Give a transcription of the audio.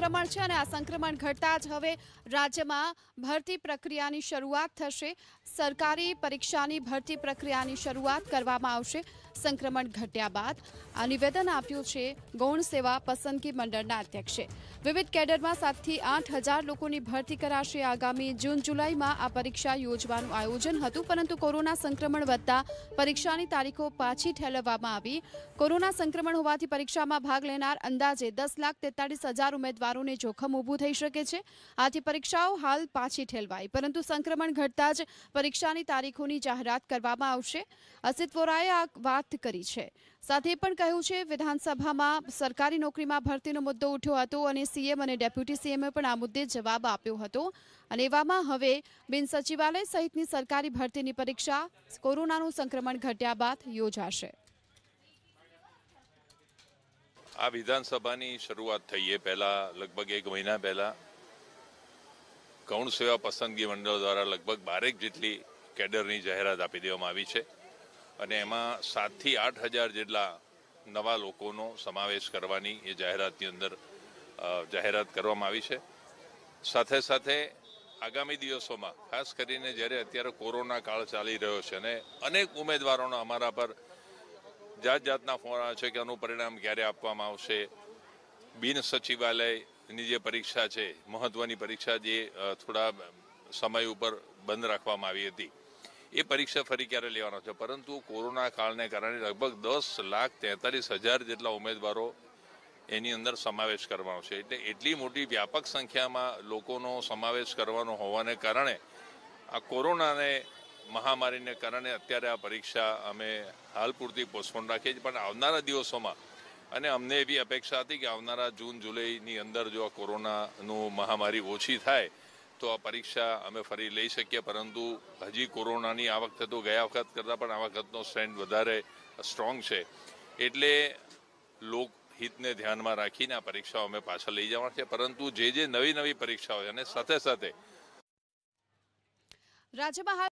સંક્રમણ છે અને આ સંક્રમણ ઘટતા જ હવે રાજ્યમાં ભરતી પ્રક્રિયાની શરૂઆત થશે। સરકારી પરીક્ષાની ભરતી પ્રક્રિયાની શરૂઆત કરવામાં આવશે। સંક્રમણ ઘટ્યા બાદ આ નિવેદન આપ્યું છે ગૌણ સેવા પસંદગી મંડળના અધ્યક્ષે। વિવિધ કેડરમાં 7 થી 8 હજાર લોકોની ભરતી કરાશે। આગામી જૂન જુલાઈમાં આ પરીક્ષા યોજવાનું આયોજન હતું, પરંતુ કોરોના સંક્રમણ વધતા પરીક્ષાની તારીખો પાછી ઠેલવવામાં આવી। કોરોના સંક્રમણ હોવાથી પરીક્ષામાં ભાગ લેનાર અંદાજે 10,43,000 ઉમેદવારોને જોખમ ઊભું થઈ શકે છે। આથી પરીક્ષાઓ હાલ પાછી ઠેલવાઈ, પરંતુ સંક્રમણ ઘટતા જ પરીક્ષાની તારીખોની જાહેરાત કરવામાં આવશે। અસિત વોરાએ આ વાત કરી છે। સાથે પણ કહ્યું છે વિધાનસભામાં સરકારી નોકરીમાં ભરતીનો મુદ્દો ઉઠ્યો હતો અને સીએમ અને ડેપ્યુટી સીએમએ પણ આ મુદ્દે જવાબ આપ્યો હતો અને એવામાં હવે બિન સચિવાલય સહિતની સરકારી ભરતીની પરીક્ષા કોરોનાનું સંક્રમણ ઘટ્યા બાદ યોજાશે। આ વિધાનસભાની શરૂઆત થઈ એ પહેલા લગભગ 1 મહિના પહેલા ગૌણ સેવા પસંદગી મંડળ દ્વારા લગભગ 12 જેટલી કેડરની જાહેરાત આપી દેવામાં આવી છે અને એમાં 7 થી 8 હજાર જેટલા નવા લોકોનો સમાવેશ કરવાની એ જાહેરાતની અંદર જાહેરાત કરવામાં આવી છે। સાથે સાથે આગામી દિવસોમાં ખાસ કરીને જ્યારે અત્યારે કોરોના કાળ ચાલી રહ્યો છે અને અનેક ઉમેદવારોનો અમારા પર જાતના ફોન આવે છે કે આનું પરિણામ ક્યારે આપવામાં આવશે। બિન સચિવાલયની જે પરીક્ષા છે, મહત્વની પરીક્ષા જે થોડા સમય ઉપર બંધ રાખવામાં આવી હતી, એ પરીક્ષા ફરી ક્યારે લેવાનો છે। પરંતુ કોરોના કાળને કારણે લગભગ 10,43,000 જેટલા ઉમેદવારો એની અંદર સમાવેશ કરવાનો છે। એટલે એટલી મોટી વ્યાપક સંખ્યામાં લોકોનો સમાવેશ કરવાનો હોવાને કારણે આ કોરોનાને મહામારીને કારણે અત્યારે આ પરીક્ષા અમે હાલ પૂરતી પોસ્ટપોન રાખીએ છીએ, પણ આવનારા દિવસોમાં અને અમને એવી અપેક્ષા હતી કે આવનારા જૂન જુલાઈની અંદર જો આ કોરોનાનું મહામારી ઓછી થાય તો આ પરીક્ષા અમે ફરી લઈ શકીએ। પરંતુ હજી કોરોનાની આ વખતે તો ગયા વખત કરતાં પણ આ વખતનો સ્ટ્રેન્ડ વધારે સ્ટ્રોંગ છે, એટલે લોકહિતને ધ્યાનમાં રાખીને આ પરીક્ષાઓ અમે પાછળ લઈ જવાના છે। પરંતુ જે નવી પરીક્ષાઓ છે અને સાથે સાથે રાજ્યમાં